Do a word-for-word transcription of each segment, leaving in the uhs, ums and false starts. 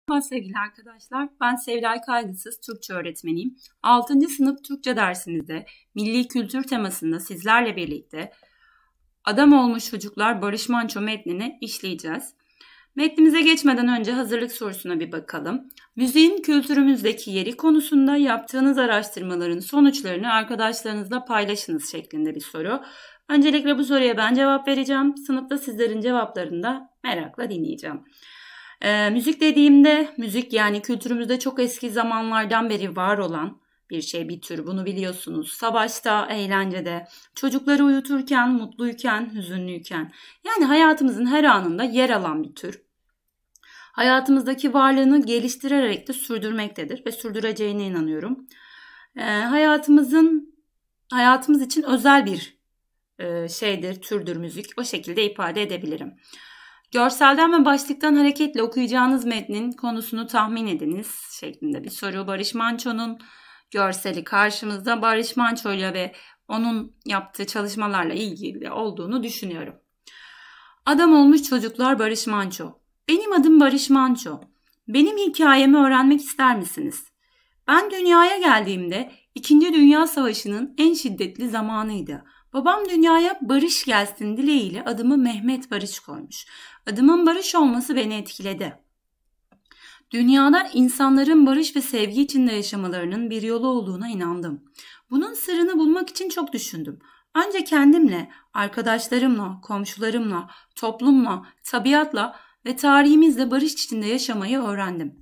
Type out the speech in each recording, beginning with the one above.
Merhaba sevgili arkadaşlar, ben Sevilay Kaygısız Türkçe öğretmeniyim. altıncı sınıf Türkçe dersimizde milli kültür temasında sizlerle birlikte Adam Olmuş Çocuklar Barış Manço metnini işleyeceğiz. Metnimize geçmeden önce hazırlık sorusuna bir bakalım. Müziğin kültürümüzdeki yeri konusunda yaptığınız araştırmaların sonuçlarını arkadaşlarınızla paylaşınız şeklinde bir soru. Öncelikle bu soruya ben cevap vereceğim. Sınıfta sizlerin cevaplarını da merakla dinleyeceğim. E, müzik dediğimde müzik yani kültürümüzde çok eski zamanlardan beri var olan bir şey, bir tür, bunu biliyorsunuz. Savaşta, eğlencede, çocukları uyuturken, mutluyken, hüzünlüyken yani hayatımızın her anında yer alan bir tür. Hayatımızdaki varlığını geliştirerek de sürdürmektedir ve sürdüreceğine inanıyorum. E, hayatımızın hayatımız için özel bir e, şeydir, türdür müzik. O şekilde ifade edebilirim. Görselden ve başlıktan hareketle okuyacağınız metnin konusunu tahmin ediniz şeklinde bir soru. Barış Manço'nun görseli karşımızda. Barış Manço'yla ve onun yaptığı çalışmalarla ilgili olduğunu düşünüyorum. Adam Olmuş Çocuklar Barış Manço. Benim adım Barış Manço. Benim hikayemi öğrenmek ister misiniz? Ben dünyaya geldiğimde İkinci Dünya Savaşı'nın en şiddetli zamanıydı. Babam dünyaya barış gelsin dileğiyle adımı Mehmet Barış koymuş. Adımın Barış olması beni etkiledi. Dünyada insanların barış ve sevgi içinde yaşamalarının bir yolu olduğuna inandım. Bunun sırrını bulmak için çok düşündüm. Önce kendimle, arkadaşlarımla, komşularımla, toplumla, tabiatla ve tarihimizle barış içinde yaşamayı öğrendim.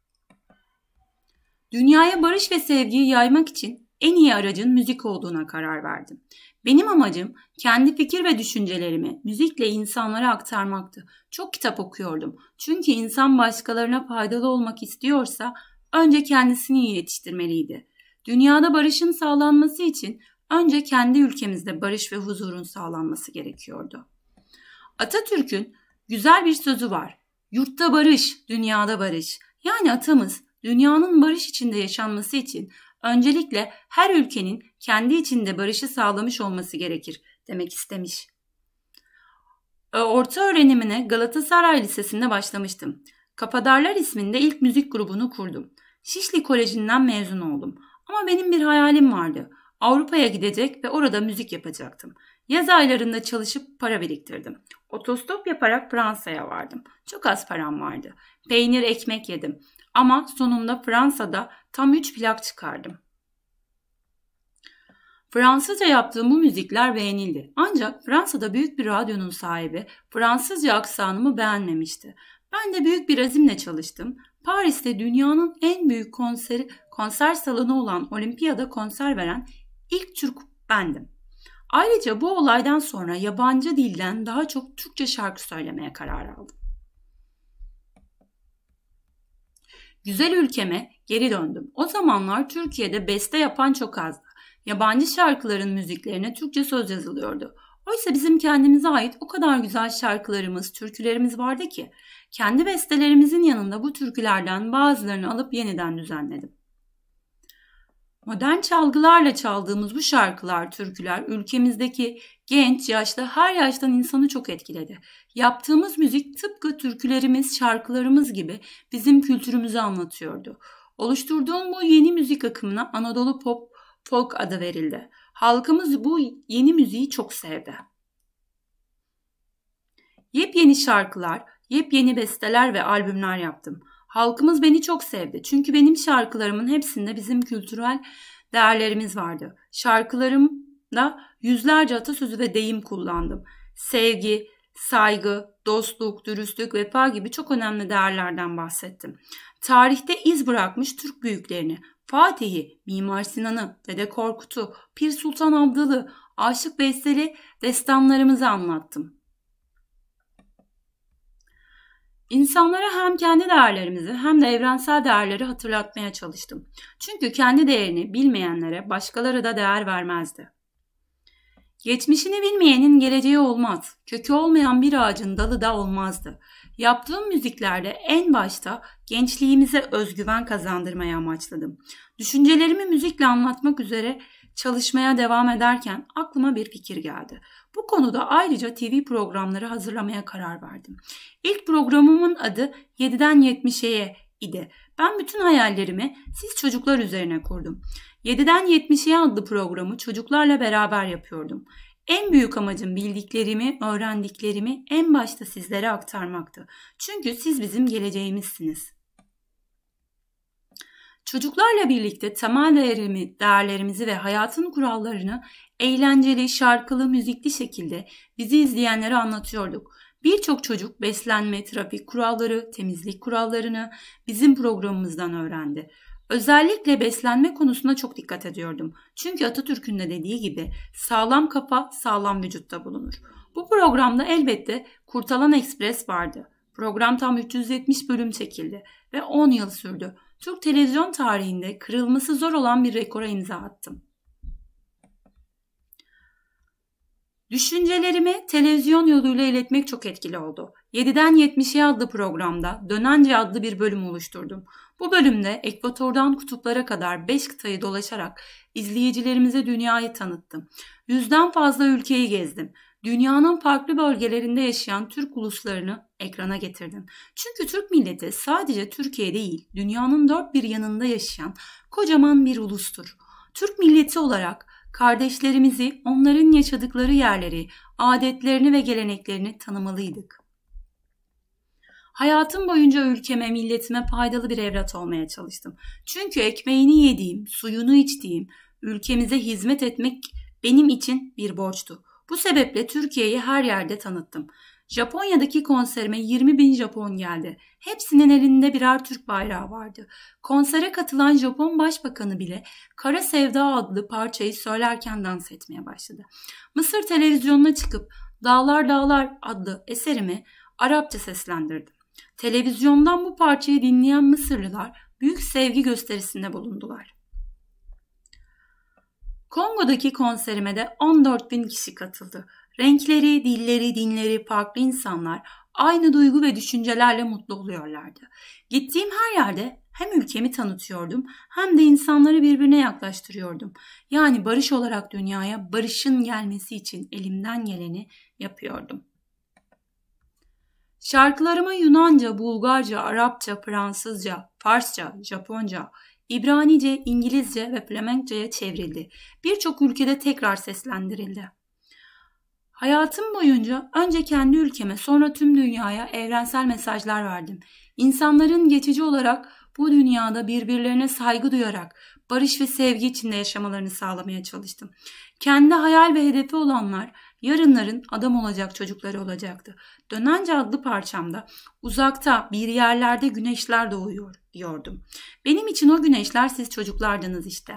Dünyaya barış ve sevgiyi yaymak için en iyi aracın müzik olduğuna karar verdim. Benim amacım kendi fikir ve düşüncelerimi müzikle insanlara aktarmaktı. Çok kitap okuyordum. Çünkü insan başkalarına faydalı olmak istiyorsa önce kendisini iyi yetiştirmeliydi. Dünyada barışın sağlanması için önce kendi ülkemizde barış ve huzurun sağlanması gerekiyordu. Atatürk'ün güzel bir sözü var. Yurtta barış, dünyada barış. Yani atamız dünyanın barış içinde yaşanması için öncelikle her ülkenin kendi içinde barışı sağlamış olması gerekir demek istemiş. Orta öğrenimine Galatasaray Lisesi'nde başlamıştım. Kafadarlar isminde ilk müzik grubunu kurdum. Şişli Koleji'nden mezun oldum. Ama benim bir hayalim vardı. Avrupa'ya gidecek ve orada müzik yapacaktım. Yaz aylarında çalışıp para biriktirdim. Otostop yaparak Fransa'ya vardım. Çok az param vardı. Peynir, ekmek yedim. Ama sonunda Fransa'da tam üç plak çıkardım. Fransızca yaptığım bu müzikler beğenildi. Ancak Fransa'da büyük bir radyonun sahibi Fransızca aksanımı beğenmemişti. Ben de büyük bir azimle çalıştım. Paris'te dünyanın en büyük konseri, konser salonu olan Olimpiyada konser veren ilk Türk bendim. Ayrıca bu olaydan sonra yabancı dilden daha çok Türkçe şarkı söylemeye karar aldım. Güzel ülkeme geri döndüm. O zamanlar Türkiye'de beste yapan çok azdı. Yabancı şarkıların müziklerine Türkçe söz yazılıyordu. Oysa bizim kendimize ait o kadar güzel şarkılarımız, türkülerimiz vardı ki kendi bestelerimizin yanında bu türkülerden bazılarını alıp yeniden düzenledim. Modern çalgılarla çaldığımız bu şarkılar, türküler ülkemizdeki genç, yaşlı, her yaştan insanı çok etkiledi. Yaptığımız müzik tıpkı türkülerimiz, şarkılarımız gibi bizim kültürümüzü anlatıyordu. Oluşturduğum bu yeni müzik akımına Anadolu Pop Folk adı verildi. Halkımız bu yeni müziği çok sevdi. Yepyeni şarkılar, yepyeni besteler ve albümler yaptım. Halkımız beni çok sevdi. Çünkü benim şarkılarımın hepsinde bizim kültürel değerlerimiz vardı. Şarkılarımda yüzlerce atasözü ve deyim kullandım. Sevgi, saygı, dostluk, dürüstlük, vefa gibi çok önemli değerlerden bahsettim. Tarihte iz bırakmış Türk büyüklerini, Fatih'i, Mimar Sinan'ı, Dede Korkut'u, Pir Sultan Abdal'ı, Aşık Veysel'i destanlarımızı anlattım. İnsanlara hem kendi değerlerimizi hem de evrensel değerleri hatırlatmaya çalıştım. Çünkü kendi değerini bilmeyenlere başkaları da değer vermezdi. Geçmişini bilmeyenin geleceği olmaz. Kökü olmayan bir ağacın dalı da olmazdı. Yaptığım müziklerde en başta gençliğimize özgüven kazandırmaya amaçladım. Düşüncelerimi müzikle anlatmak üzere çalışmaya devam ederken aklıma bir fikir geldi. Bu konuda ayrıca T V programları hazırlamaya karar verdim. İlk programımın adı yediden yetmişe idi. Ben bütün hayallerimi siz çocuklar üzerine kurdum. yediden yetmişe adlı programı çocuklarla beraber yapıyordum. En büyük amacım bildiklerimi, öğrendiklerimi en başta sizlere aktarmaktı. Çünkü siz bizim geleceğimizsiniz. Çocuklarla birlikte temel değerimi, değerlerimizi ve hayatın kurallarını eğlenceli, şarkılı, müzikli şekilde bizi izleyenlere anlatıyorduk. Birçok çocuk beslenme, trafik kuralları, temizlik kurallarını bizim programımızdan öğrendi. Özellikle beslenme konusuna çok dikkat ediyordum. Çünkü Atatürk'ün de dediği gibi sağlam kafa sağlam vücutta bulunur. Bu programda elbette Kurtalan Ekspres vardı. Program tam üç yüz yetmiş bölüm çekildi ve on yıl sürdü. Türk televizyon tarihinde kırılması zor olan bir rekora imza attım. Düşüncelerimi televizyon yoluyla iletmek çok etkili oldu. yediden yetmişe adlı programda Dönence adlı bir bölüm oluşturdum. Bu bölümde ekvatordan kutuplara kadar beş kıtayı dolaşarak izleyicilerimize dünyayı tanıttım. Yüzden fazla ülkeyi gezdim. Dünyanın farklı bölgelerinde yaşayan Türk uluslarını ekrana getirdim. Çünkü Türk milleti sadece Türkiye değil, dünyanın dört bir yanında yaşayan kocaman bir ulustur. Türk milleti olarak kardeşlerimizi, onların yaşadıkları yerleri, adetlerini ve geleneklerini tanımalıydık. Hayatım boyunca ülkeme, milletime faydalı bir evlat olmaya çalıştım. Çünkü ekmeğini yediğim, suyunu içtiğim, ülkemize hizmet etmek benim için bir borçtu. Bu sebeple Türkiye'yi her yerde tanıttım. Japonya'daki konserime yirmi bin Japon geldi. Hepsinin elinde birer Türk bayrağı vardı. Konsere katılan Japon Başbakanı bile Kara Sevda adlı parçayı söylerken dans etmeye başladı. Mısır televizyonuna çıkıp Dağlar Dağlar adlı eserimi Arapça seslendirdim. Televizyondan bu parçayı dinleyen Mısırlılar büyük sevgi gösterisinde bulundular. Kongo'daki konserime de on dört bin kişi katıldı. Renkleri, dilleri, dinleri farklı insanlar aynı duygu ve düşüncelerle mutlu oluyorlardı. Gittiğim her yerde hem ülkemi tanıtıyordum hem de insanları birbirine yaklaştırıyordum. Yani barış olarak dünyaya barışın gelmesi için elimden geleni yapıyordum. Şarkılarımı Yunanca, Bulgarca, Arapça, Fransızca, Farsça, Japonca, İbranice, İngilizce ve Flemenkçe'ye çevrildi. Birçok ülkede tekrar seslendirildi. Hayatım boyunca önce kendi ülkeme sonra tüm dünyaya evrensel mesajlar verdim. İnsanların geçici olarak bu dünyada birbirlerine saygı duyarak barış ve sevgi içinde yaşamalarını sağlamaya çalıştım. Kendi hayal ve hedefi olanlar yarınların adam olacak çocukları olacaktı. Dönence adlı parçamda uzakta bir yerlerde güneşler doğuyor diyordum. Benim için o güneşler siz çocuklardınız işte.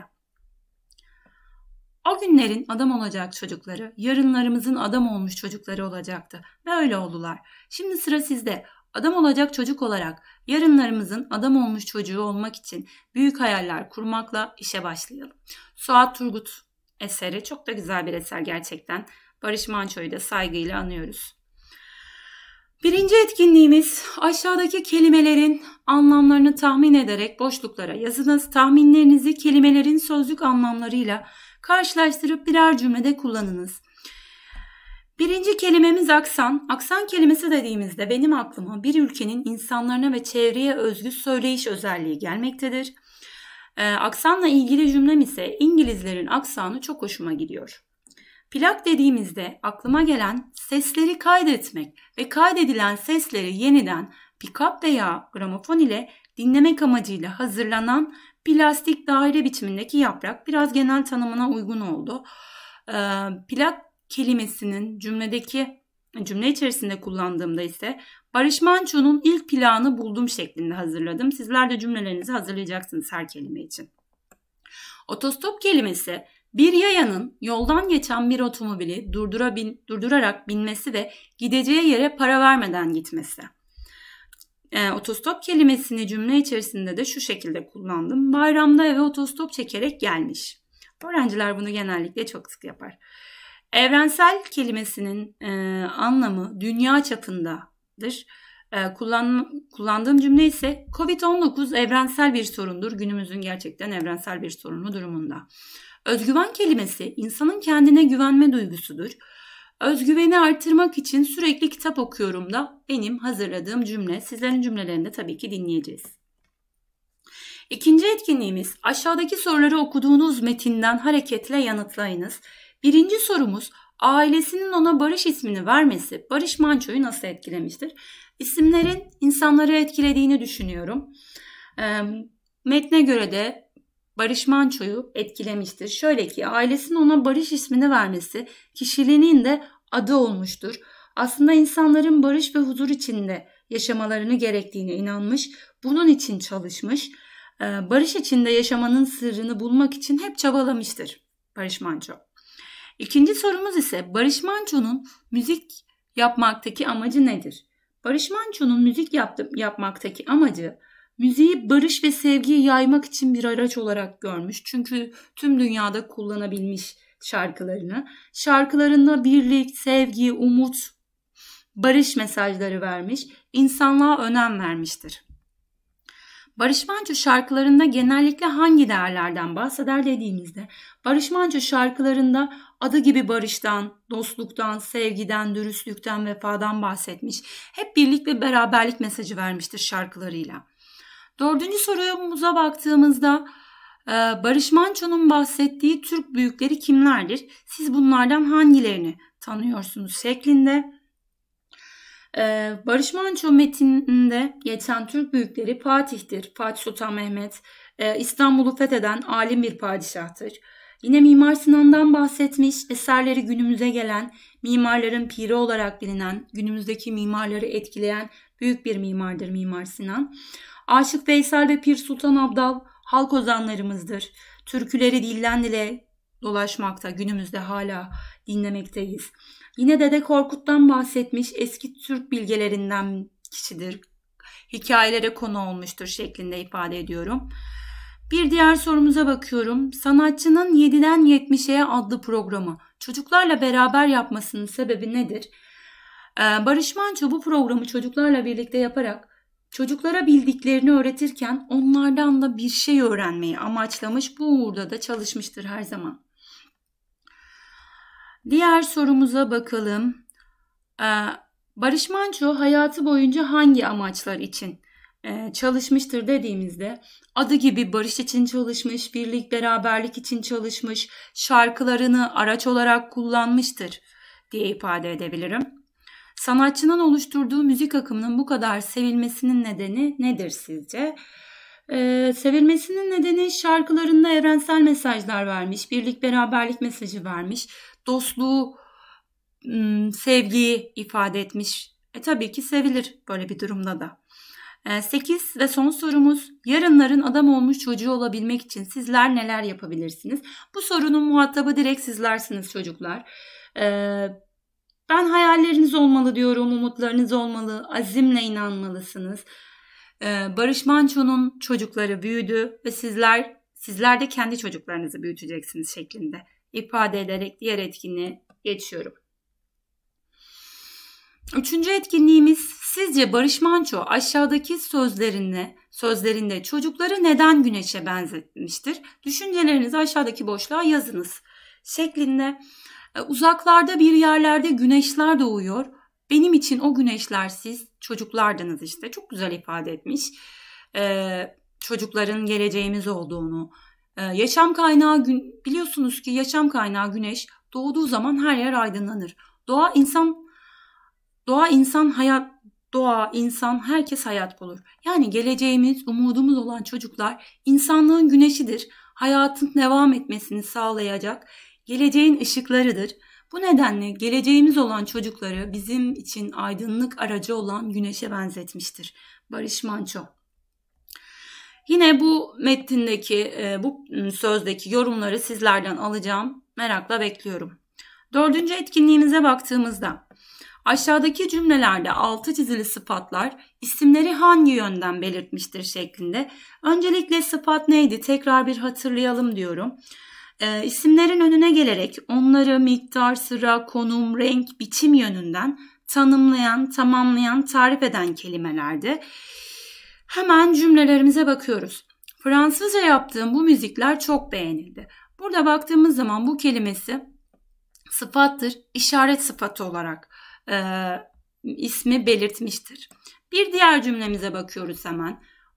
O günlerin adam olacak çocukları, yarınlarımızın adam olmuş çocukları olacaktı ve öyle oldular. Şimdi sıra sizde. Adam olacak çocuk olarak yarınlarımızın adam olmuş çocuğu olmak için büyük hayaller kurmakla işe başlayalım. Suat Turgut eseri çok da güzel bir eser gerçekten. Barış Manço'yu da saygıyla anıyoruz. Birinci etkinliğimiz aşağıdaki kelimelerin anlamlarını tahmin ederek boşluklara yazınız. Tahminlerinizi kelimelerin sözlük anlamlarıyla karşılaştırıp birer cümlede kullanınız. Birinci kelimemiz aksan. Aksan kelimesi dediğimizde benim aklıma bir ülkenin insanlarına ve çevreye özgü söyleyiş özelliği gelmektedir. Ee, aksanla ilgili cümlem ise İngilizlerin aksanı çok hoşuma gidiyor. Plak dediğimizde aklıma gelen sesleri kaydetmek ve kaydedilen sesleri yeniden pick-up veya gramofon ile dinlemek amacıyla hazırlanan plastik daire biçimindeki yaprak biraz genel tanımına uygun oldu. Ee, plak kelimesinin cümledeki cümle içerisinde kullandığımda ise Barış Manço'nun ilk plağını buldum şeklinde hazırladım. Sizler de cümlelerinizi hazırlayacaksınız her kelime için. Otostop kelimesi bir yayanın yoldan geçen bir otomobili durdura bin, durdurarak binmesi ve gideceği yere para vermeden gitmesi. E, otostop kelimesini cümle içerisinde de şu şekilde kullandım. Bayramda eve otostop çekerek gelmiş. Öğrenciler bunu genellikle çok sık yapar. Evrensel kelimesinin e, anlamı dünya çapındadır. E, kullan, kullandığım cümle ise kovid on dokuz evrensel bir sorundur. Günümüzün gerçekten evrensel bir sorunu durumunda. Özgüven kelimesi insanın kendine güvenme duygusudur. Özgüveni artırmak için sürekli kitap okuyorum da benim hazırladığım cümle. Sizlerin cümlelerini de tabii ki dinleyeceğiz. İkinci etkinliğimiz aşağıdaki soruları okuduğunuz metinden hareketle yanıtlayınız. Birinci sorumuz ailesinin ona Barış ismini vermesi Barış Manço'yu nasıl etkilemiştir? İsimlerin insanları etkilediğini düşünüyorum. E, metne göre de Barış Manço'yu etkilemiştir. Şöyle ki ailesinin ona Barış ismini vermesi kişiliğinin de adı olmuştur. Aslında insanların barış ve huzur içinde yaşamalarını gerektiğine inanmış, bunun için çalışmış, barış içinde yaşamanın sırrını bulmak için hep çabalamıştır Barış Manço. İkinci sorumuz ise Barış Manço'nun müzik yapmaktaki amacı nedir? Barış Manço'nun müzik yaptı, yapmaktaki amacı müziği barış ve sevgiyi yaymak için bir araç olarak görmüş. Çünkü tüm dünyada kullanabilmiş şarkılarını. Şarkılarında birlik, sevgi, umut, barış mesajları vermiş, insanlığa önem vermiştir. Barış Manço şarkılarında genellikle hangi değerlerden bahseder dediğimizde, Barış Manço şarkılarında adı gibi barıştan, dostluktan, sevgiden, dürüstlükten, vefadan bahsetmiş. Hep birlik ve beraberlik mesajı vermiştir şarkılarıyla. Dördüncü sorumuza baktığımızda, Barış Manço'nun bahsettiği Türk büyükleri kimlerdir? Siz bunlardan hangilerini tanıyorsunuz şeklinde. Barış Manço metninde geçen Türk büyükleri Fatih'tir. Fatih Sultan Mehmet İstanbul'u fetheden alim bir padişahtır. Yine Mimar Sinan'dan bahsetmiş, eserleri günümüze gelen, mimarların piri olarak bilinen, günümüzdeki mimarları etkileyen büyük bir mimardır Mimar Sinan. Aşık Veysel ve Pir Sultan Abdal halk ozanlarımızdır. Türküleri dilden dile dolaşmakta, günümüzde hala dinlemekteyiz. Yine Dede Korkut'tan bahsetmiş, eski Türk bilgelerinden kişidir. Hikayelere konu olmuştur şeklinde ifade ediyorum. Bir diğer sorumuza bakıyorum. Sanatçının yediden yetmişe adlı programı çocuklarla beraber yapmasının sebebi nedir? Ee, Barış Manço bu programı çocuklarla birlikte yaparak çocuklara bildiklerini öğretirken onlardan da bir şey öğrenmeyi amaçlamış. Bu uğurda da çalışmıştır her zaman. Diğer sorumuza bakalım. Ee, Barış Manço hayatı boyunca hangi amaçlar için e, çalışmıştır dediğimizde, adı gibi barış için çalışmış, birlik beraberlik için çalışmış, şarkılarını araç olarak kullanmıştır diye ifade edebilirim. Sanatçının oluşturduğu müzik akımının bu kadar sevilmesinin nedeni nedir sizce? Ee, sevilmesinin nedeni şarkılarında evrensel mesajlar vermiş, birlik beraberlik mesajı vermiş, dostluğu, sevgiyi ifade etmiş. E tabii ki sevilir böyle bir durumda da. sekiz ve son sorumuz, yarınların adam olmuş çocuğu olabilmek için sizler neler yapabilirsiniz? Bu sorunun muhatabı direkt sizlersiniz çocuklar. Ben hayalleriniz olmalı diyorum, umutlarınız olmalı, azimle inanmalısınız. Barış Manço'nun çocukları büyüdü ve sizler sizler de kendi çocuklarınızı büyüteceksiniz şeklinde ifade ederek diğer etkinliğe geçiyorum. Üçüncü etkinliğimiz, sizce Barış Manço aşağıdaki sözlerinde, sözlerinde çocukları neden güneşe benzetmiştir? Düşüncelerinizi aşağıdaki boşluğa yazınız şeklinde. Uzaklarda bir yerlerde güneşler doğuyor. Benim için o güneşler siz çocuklardınız işte. Çok güzel ifade etmiş. Ee, çocukların geleceğimiz olduğunu. Ee, yaşam kaynağı, biliyorsunuz ki yaşam kaynağı güneş doğduğu zaman her yer aydınlanır. Doğa insan Doğa, insan, hayat, doğa, insan, herkes hayat bulur. Yani geleceğimiz, umudumuz olan çocuklar insanlığın güneşidir. Hayatın devam etmesini sağlayacak geleceğin ışıklarıdır. Bu nedenle geleceğimiz olan çocukları bizim için aydınlık aracı olan güneşe benzetmiştir Barış Manço. Yine bu metindeki, bu sözdeki yorumları sizlerden alacağım. Merakla bekliyorum. Dördüncü etkinliğimize baktığımızda, aşağıdaki cümlelerde altı çizili sıfatlar isimleri hangi yönden belirtmiştir şeklinde. Öncelikle sıfat neydi? Tekrar bir hatırlayalım diyorum. E, isimlerin önüne gelerek onları miktar, sıra, konum, renk, biçim yönünden tanımlayan, tamamlayan, tarif eden kelimelerdi. Hemen cümlelerimize bakıyoruz. Fransızca yaptığım bu müzikler çok beğenildi. Burada baktığımız zaman bu kelimesi sıfattır, işaret sıfatı olarak e, ismi belirtmiştir. Bir diğer cümlemize bakıyoruz hemen.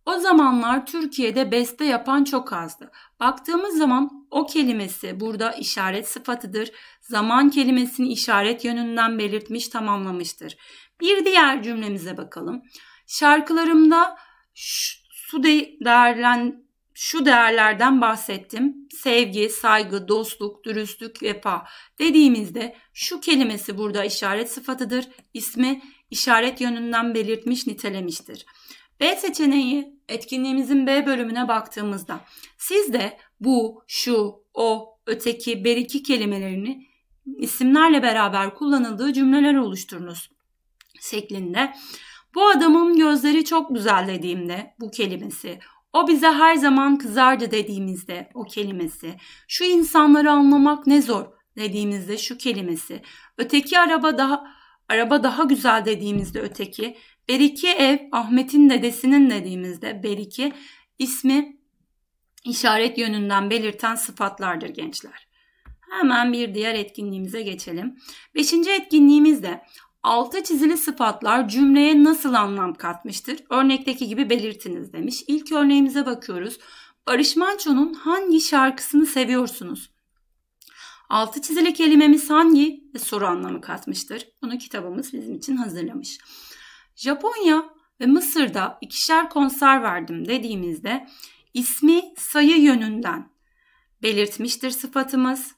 O zamanlar Türkiye'de beste yapan çok azdı. Baktığımız zaman o kelimesi burada işaret sıfatıdır. Zaman kelimesini işaret yönünden belirtmiş, tamamlamıştır. Bir diğer cümlemize bakalım. Şarkılarımda şu değerlen, şu değerlerden bahsettim. Sevgi, saygı, dostluk, dürüstlük, vefa dediğimizde şu kelimesi burada işaret sıfatıdır. İsmi işaret yönünden belirtmiş, nitelemiştir. B seçeneği, etkinliğimizin B bölümüne baktığımızda siz de bu, şu, o, öteki, beriki kelimelerini isimlerle beraber kullanıldığı cümleler oluşturunuz şeklinde. Bu adamın gözleri çok güzel dediğimde bu kelimesi, o bize her zaman kızardı dediğimizde o kelimesi, şu insanları anlamak ne zor dediğimizde şu kelimesi, öteki araba daha araba daha güzel dediğimizde öteki, beriki ev Ahmet'in dedesinin dediğimizde beriki ismi işaret yönünden belirten sıfatlardır gençler. Hemen bir diğer etkinliğimize geçelim. Beşinci etkinliğimizde altı çizili sıfatlar cümleye nasıl anlam katmıştır? Örnekteki gibi belirtiniz demiş. İlk örneğimize bakıyoruz. Barış Manço'nun hangi şarkısını seviyorsunuz? Altı çizili kelimemiz hangi soru anlamı katmıştır? Bunu kitabımız bizim için hazırlamış. Japonya ve Mısır'da ikişer konser verdim dediğimizde ismi sayı yönünden belirtmiştir sıfatımız.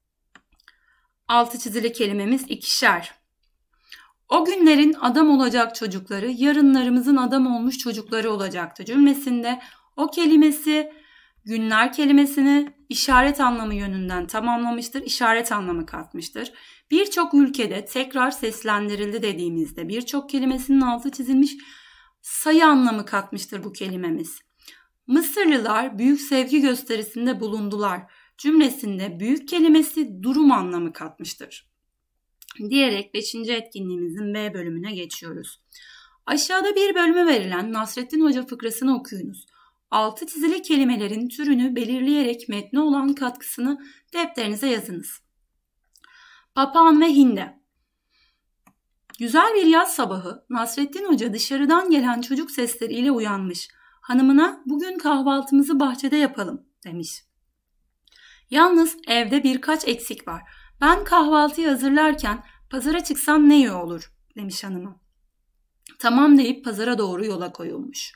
Altı çizili kelimemiz ikişer. O günlerin adam olacak çocukları, yarınlarımızın adam olmuş çocukları olacaktı cümlesinde o kelimesi günler kelimesini işaret anlamı yönünden tamamlamıştır, işaret anlamı katmıştır. Birçok ülkede tekrar seslendirildi dediğimizde birçok kelimesinin altı çizilmiş sayı anlamı katmıştır bu kelimemiz. Mısırlılar büyük sevgi gösterisinde bulundular cümlesinde büyük kelimesi durum anlamı katmıştır. Diyerek beşinci etkinliğimizin B bölümüne geçiyoruz. Aşağıda bir bölümü verilen Nasrettin Hoca fıkrasını okuyunuz. Altı çizili kelimelerin türünü belirleyerek metne olan katkısını defterinize yazınız. Papağan ve Hinde. Güzel bir yaz sabahı Nasrettin Hoca dışarıdan gelen çocuk sesleriyle uyanmış. Hanımına bugün kahvaltımızı bahçede yapalım demiş. Yalnız evde birkaç eksik var. Ben kahvaltıyı hazırlarken pazara çıksam ne iyi olur demiş hanıma. Tamam deyip pazara doğru yola koyulmuş.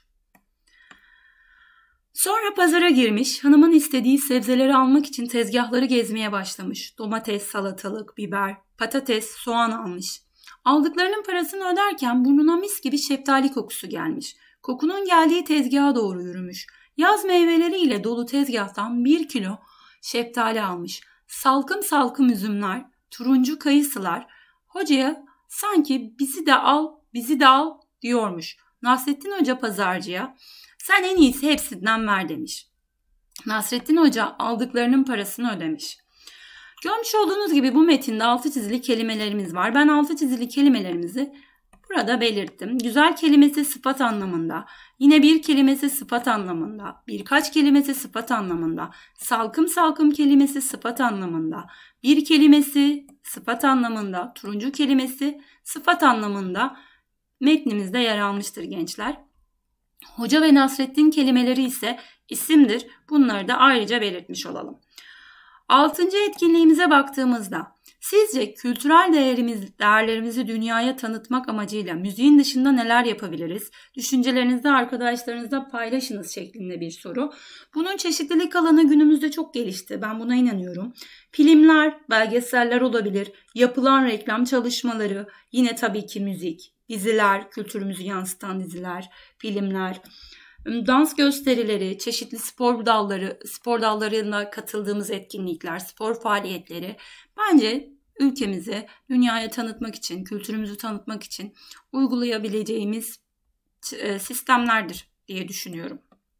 Sonra pazara girmiş, hanımın istediği sebzeleri almak için tezgahları gezmeye başlamış. Domates, salatalık, biber, patates, soğan almış. Aldıklarının parasını öderken burnuna mis gibi şeftali kokusu gelmiş. Kokunun geldiği tezgaha doğru yürümüş. Yaz meyveleriyle dolu tezgahtan bir kilo şeftali almış. Salkım salkım üzümler, turuncu kayısılar. Hocaya sanki bizi de al, bizi de al diyormuş. Nasrettin Hoca pazarcıya sen en iyisi hepsinden ver demiş. Nasrettin Hoca aldıklarının parasını ödemiş. Görmüş olduğunuz gibi bu metinde altı çizili kelimelerimiz var. Ben altı çizili kelimelerimizi burada belirttim. Güzel kelimesi sıfat anlamında, yine bir kelimesi sıfat anlamında, birkaç kelimesi sıfat anlamında, salkım salkım kelimesi sıfat anlamında, bir kelimesi sıfat anlamında, turuncu kelimesi sıfat anlamında metnimizde yer almıştır gençler. Hoca ve Nasrettin kelimeleri ise isimdir. Bunları da ayrıca belirtmiş olalım. Altıncı etkinliğimize baktığımızda sizce kültürel değerimiz, değerlerimizi dünyaya tanıtmak amacıyla müziğin dışında neler yapabiliriz? Düşüncelerinizde arkadaşlarınızla paylaşınız şeklinde bir soru. Bunun çeşitlilik alanı günümüzde çok gelişti. Ben buna inanıyorum. Filmler, belgeseller olabilir, yapılan reklam çalışmaları, yine tabii ki müzik, diziler, kültürümüzü yansıtan diziler, filmler, dans gösterileri, çeşitli spor dalları, spor dallarına katıldığımız etkinlikler, spor faaliyetleri bence ülkemizi dünyaya tanıtmak için, kültürümüzü tanıtmak için uygulayabileceğimiz sistemlerdir diye düşünüyorum.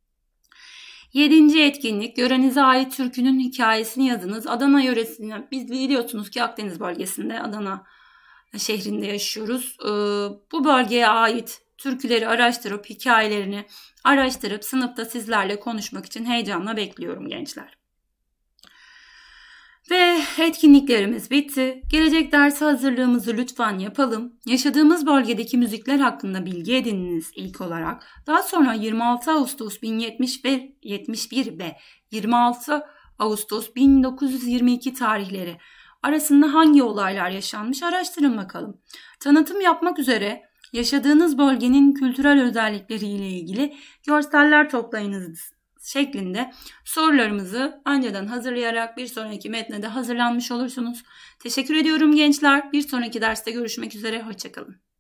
Yedinci etkinlik, yörenize ait türkünün hikayesini yazınız. Adana yöresinde, biz biliyorsunuz ki Akdeniz bölgesinde, Adana şehrinde yaşıyoruz. Bu bölgeye ait türküleri araştırıp, hikayelerini araştırıp sınıfta sizlerle konuşmak için heyecanla bekliyorum gençler. Ve etkinliklerimiz bitti. Gelecek ders hazırlığımızı lütfen yapalım. Yaşadığımız bölgedeki müzikler hakkında bilgi edininiz ilk olarak. Daha sonra yirmi altı Ağustos bin yetmiş bir ve yirmi altı Ağustos bin dokuz yüz yirmi iki tarihleri arasında hangi olaylar yaşanmış araştırın bakalım. Tanıtım yapmak üzere yaşadığınız bölgenin kültürel özellikleriyle ilgili görseller toplayınız şeklinde sorularımızı önceden hazırlayarak bir sonraki metne de hazırlanmış olursunuz. Teşekkür ediyorum gençler. Bir sonraki derste görüşmek üzere. Hoşça kalın.